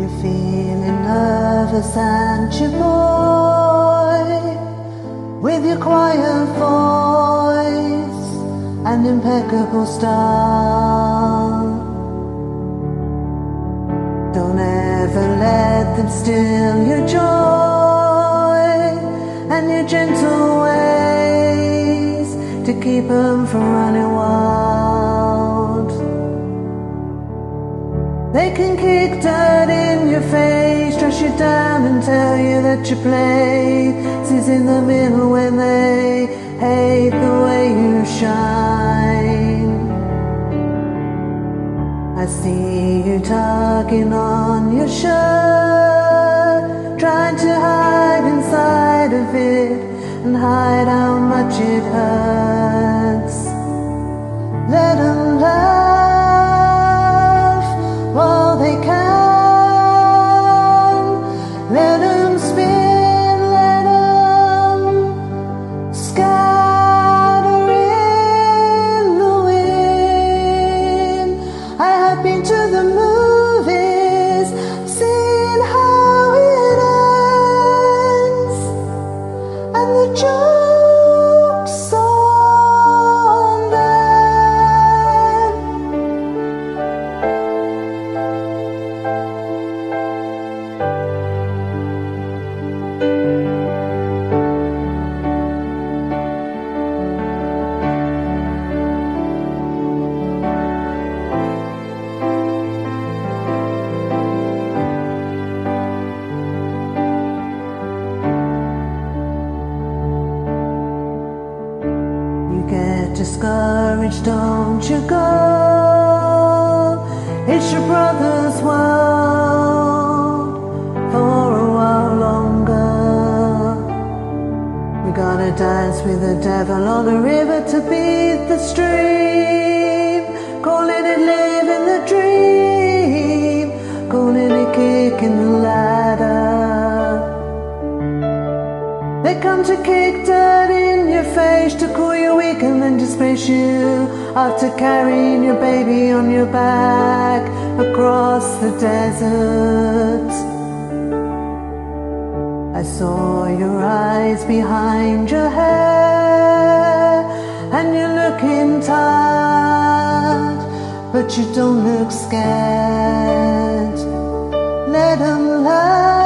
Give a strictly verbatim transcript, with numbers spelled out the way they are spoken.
You're feeling nervous, aren't you, boy? With your quiet voice and impeccable style. Don't ever let them steal your joy and your gentle ways to keep them from running wild. They can kick dirt in your face, dress you down and tell you that your place is in the middle when they hate the way you shine. I see you tugging on your shirt, trying to hide inside of it and hide how much it hurts. Let them laugh while they can. Let them spin, let them scatter in the wind. I have been to the movies, seen how it ends, and the joke's on them. You get discouraged, don't you, girl? It's your brother's world for a while longer. We gotta dance with the devil on the river to beat the stream, calling it living the dream, calling it kicking the ladder. They come to kick dirt in your face, to call you weak and then disgrace you after carrying your baby on your back across the desert. I saw your eyes behind your hair, and you're looking tired, but you don't look scared. Let them laugh